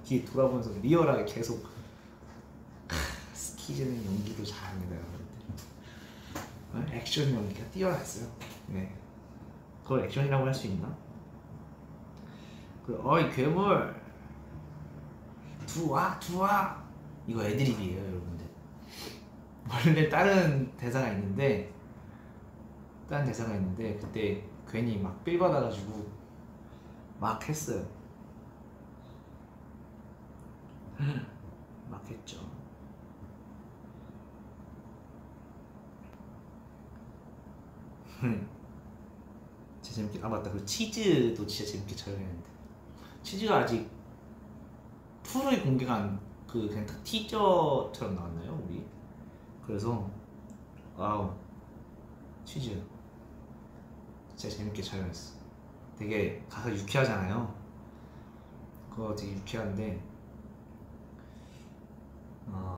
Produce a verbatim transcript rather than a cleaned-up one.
뒤에 돌아보면서 리얼하게 계속 스키즈는 연기도 잘합니다 여러분들. 액션 연기가 뛰어났어요. 네, 그걸 액션이라고 할 수 있나? 그 어이 괴물 두와 두와 이거 애드립이에요 여러분들. 원래 다른 대사가 있는데 다른 대사가 있는데 그때 괜히 막 삘 받아가지고 막 했어요. 막 했죠. 진짜 재밌게. 아 맞다, 그 치즈도 진짜 재밌게 촬영했는데 치즈가 아직 풀이 공개가 안, 그 그냥 딱 티저처럼 나왔나요 우리? 그래서 와우 치즈 진짜 재밌게 촬영했어. 되게 가서 유쾌하잖아요. 그거 되게 유쾌한데